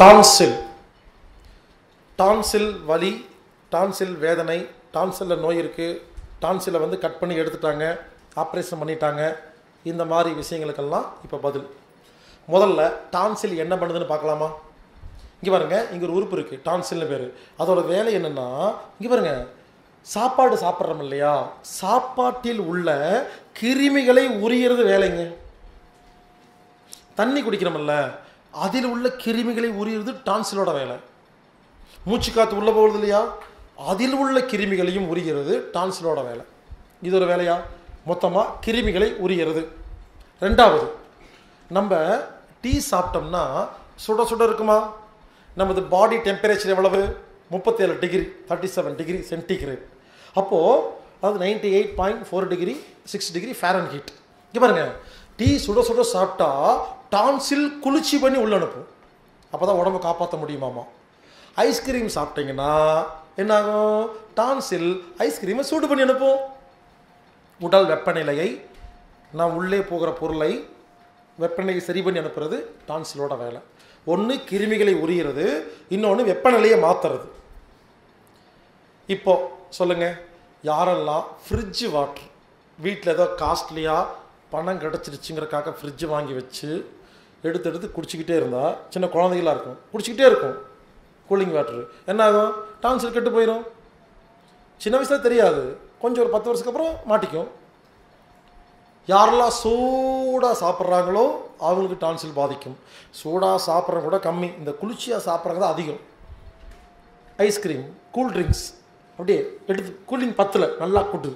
டான்சில். டான்சில் வலி, டான்சில் வேதனை, டான்சிலில் நோய் இருக்குது, டான்சிலை வந்து கட் பண்ணி எடுத்துட்டாங்க, ஆப்ரேஷன் பண்ணிட்டாங்க. இந்த மாதிரி விஷயங்களுக்கெல்லாம் இப்போ பதில். முதல்ல டான்சில் என்ன பண்ணுதுன்னு பார்க்கலாமா? இங்கே பாருங்க, இங்கே ஒரு உறுப்பு இருக்குது, டான்சில்னு பேர். அதோட வேலை என்னென்னா, இங்கே பாருங்க, சாப்பாடு சாப்பிட்றோம் இல்லையா, சாப்பாட்டில் உள்ள கிருமிகளை உரிகிறது வேலைங்க. தண்ணி குடிக்கிறோம்ல, அதில் உள்ள கிருமிகளை உரிகிறது டான்சிலோட வேலை. மூச்சு காற்று உள்ளே போகிறது இல்லையா, அதில் உள்ள கிருமிகளையும் உரிகிறது டான்சிலோட வேலை. இது ஒரு வேலையா? மொத்தமாக கிருமிகளை உரிகிறது. ரெண்டாவது, நம்ம டீ சாப்பிட்டோம்னா சுட சுட இருக்குமா? நமது பாடி டெம்பரேச்சர் எவ்வளவு? 37 டிகிரி, 37 டிகிரி சென்டிகிரேட். அப்போது அது 98.4 டிகிரி, 6 டிகிரி ஃபாரன்ஹீட். இங்கே பாருங்கள், டீ சுட சுட சாப்பிட்டா டான்சில் குளிர்ச்சி பண்ணி உள்ள அனுப்பும். அப்போ தான் உடம்பை காப்பாற்ற முடியுமாமா. ஐஸ்கிரீம் சாப்பிட்டீங்கன்னா என்னாகும்? டான்சில் ஐஸ்கிரீமை சூடு பண்ணி அனுப்பும். உடல் வெப்பநிலையை, நான் உள்ளே போகிற பொருளை வெப்பநிலையை சரி பண்ணி அனுப்புறது டான்சிலோட வேலை. ஒன்று கிருமிகளை உரிகிறது, இன்னொன்று வெப்பநிலையை மாற்றுறது. இப்போ சொல்லுங்கள், யாரெல்லாம் ஃப்ரிட்ஜு வாட்டர் வீட்டில் ஏதோ காஸ்ட்லியாக பணம் கிடச்சிருச்சுங்கிறக்காக ஃப்ரிட்ஜு வாங்கி வச்சு எடுத்து எடுத்து குடிச்சிக்கிட்டே இருந்தால், சின்ன குழந்தைகளாக இருக்கும், குடிச்சிக்கிட்டே இருக்கும் கூலிங் வாட்டரு, என்ன ஆகும்? டான்சில் கெட்டு போயிடும். சின்ன வயசில் தெரியாது, கொஞ்சம் ஒரு 10 வருஷத்துக்கு அப்புறம் மாட்டிக்கும். யாரெல்லாம் சூடாக சாப்பிட்றாங்களோ அவங்களுக்கு டான்சில் பாதிக்கும். சூடாக சாப்பிட்றவங்க கூட கம்மி, இந்த குளிர்ச்சியாக சாப்பிட்றவங்க தான் அதிகம். ஐஸ்கிரீம், கூல்ட்ரிங்க்ஸ் அப்படியே எடுத்து கூலிங் 10ல் நல்லா கூட்டுது.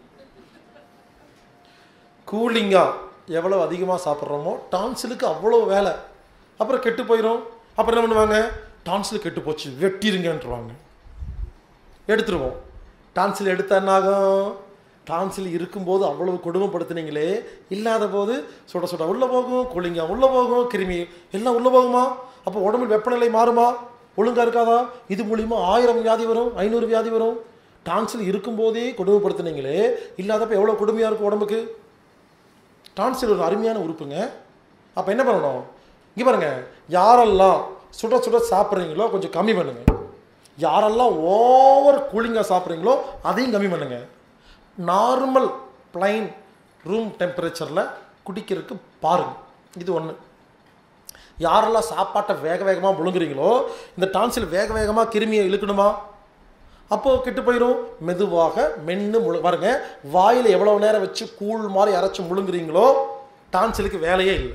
கூலிங்காக எவ்வளோ அதிகமாக சாப்பிட்றோமோ டான்சிலுக்கு அவ்வளோ வேலை. அப்புறம் கெட்டு போயிடும். அப்புறம் என்ன பண்ணுவாங்க? டான்சில் கெட்டு போச்சு, வெட்டிருங்கன்றுவாங்க, எடுத்துருவோம். டான்சில் எடுத்தால் என்ன ஆகும்? டான்சில் இருக்கும்போது அவ்வளவு கொடுமைப்படுத்துனீங்களே, இல்லாத போது சுட சுட உள்ளே போகும், கூலிங்காக உள்ளே போகும், கிருமி எல்லாம் உள்ளே போகுமா? அப்போ உடம்புல வெப்பநிலை மாறுமா? ஒழுங்காக இருக்காதா? இது மூலிமா 1000 வியாதி வரும், 500 வியாதி வரும். டான்சில் இருக்கும்போதே கொடுமைப்படுத்துனீங்களே, இல்லாதப்போ எவ்வளோ கொடுமையாக இருக்கும் உடம்புக்கு. டான்சில் ஒரு அருமையான உறுப்புங்க. அப்போ என்ன பண்ணணும்? இங்கே பாருங்கள், யாரெல்லாம் சுட சுட சாப்பிட்றீங்களோ கொஞ்சம் கம்மி பண்ணுங்கள். யாரெல்லாம் ஓவர் கூலிங்காக சாப்பிட்றீங்களோ அதையும் கம்மி பண்ணுங்கள். நார்மல் பிளைன் ரூம் டெம்பரேச்சரில் குடிக்கிறதுக்கு பாருங்கள். இது ஒன்று. யாரெல்லாம் சாப்பாட்டை வேக வேகமாக முழுங்குறீங்களோ, இந்த டான்சில் வேக வேகமாக கிருமியை இழுக்கணுமா? அப்போது கெட்டு போயிடும். மெதுவாக மென்று பாருங்க, வாயில் எவ்வளோ நேரம் வச்சு கூழ் மாதிரி அரைச்சி முழுங்குறீங்களோ டான்சிலுக்கு வேலையே இல்லை.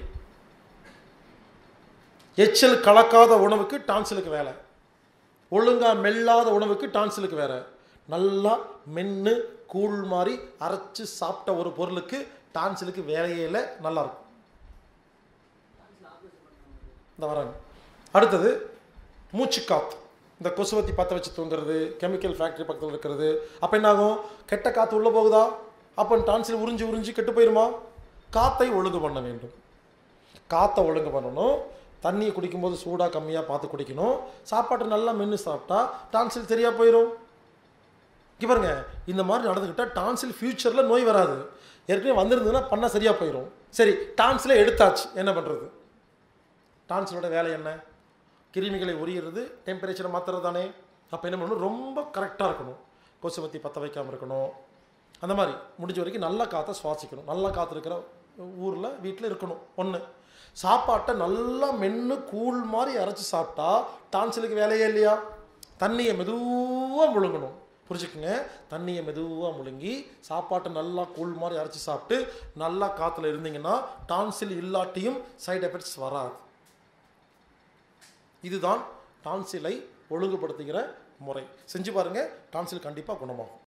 எச்சல் கலக்காத உணவுக்கு டான்சிலுக்கு வேலை, ஒழுங்காக மெல்லாத உணவுக்கு டான்சிலுக்கு வேறு. நல்லா மென்று கூழ் மாதிரி அரைச்சி சாப்பிட்ட ஒரு பொருளுக்கு டான்சிலுக்கு வேலையே இல்லை, நல்லாயிருக்கும். இந்த வராங்க. அடுத்தது மூச்சு காற்று. இந்த கொசுவத்தி பற்ற வச்சு தூங்குறது, கெமிக்கல் ஃபேக்ட்ரி பக்கத்தில் இருக்கிறது. அப்போ என்ன ஆகும்? கெட்ட காற்று உள்ளே போகுதா? அப்போ டான்சில் உறிஞ்சி உறிஞ்சி கெட்டு போயிடுமா? காற்றை ஒழுங்கு பண்ண வேண்டும். காற்றை ஒழுங்கு பண்ணணும். தண்ணியை குடிக்கும்போது சூடாக கம்மியாக பார்த்து குடிக்கணும். சாப்பாட்டை நல்லா மென்று சாப்பிட்டா டான்சில் சரியாக போயிடும். இங்கே பாருங்க, இந்த மாதிரி நடந்துக்கிட்டால் டான்சில் ஃப்யூச்சரில் நோய் வராது. ஏற்கனவே வந்திருந்ததுன்னா பண்ணால் சரியாக போயிடும். சரி, டான்சிலை எடுத்தாச்சு, என்ன பண்ணுறது? டான்சிலோட வேலை என்ன? கிருமிகளை உரிகிறது, டெம்பரேச்சரை மாற்றுறது தானே. அப்போ என்ன பண்ணணும்? ரொம்ப கரெக்டாக இருக்கணும். கொசுவத்தி பற்ற வைக்காமல் இருக்கணும். அந்த மாதிரி முடிஞ்ச வரைக்கும் நல்ல காற்றை சுவாசிக்கணும். நல்ல காற்று இருக்கிற ஊரில் வீட்டில் இருக்கணும். ஒன்று, சாப்பாட்டை நல்லா மென்று கூழ் மாதிரி அரைச்சி சாப்பிட்டா டான்சிலுக்கு வேலையே இல்லையா? தண்ணியை மெதுவாக முழுங்கணும். புரிஞ்சுக்குங்க, தண்ணியை மெதுவாக முழுங்கி சாப்பாட்டை நல்லா கூழ் மாதிரி அரைச்சி சாப்பிட்டு நல்லா காற்றுல இருந்தீங்கன்னா டான்சில் இல்லாட்டியும் சைடு எஃபெக்ட்ஸ் வராது. இதுதான் டான்சிலை ஒழுங்குபடுத்துகிற முறை. செஞ்சு பாருங்கள், டான்சில் கண்டிப்பாக குணமாகும்.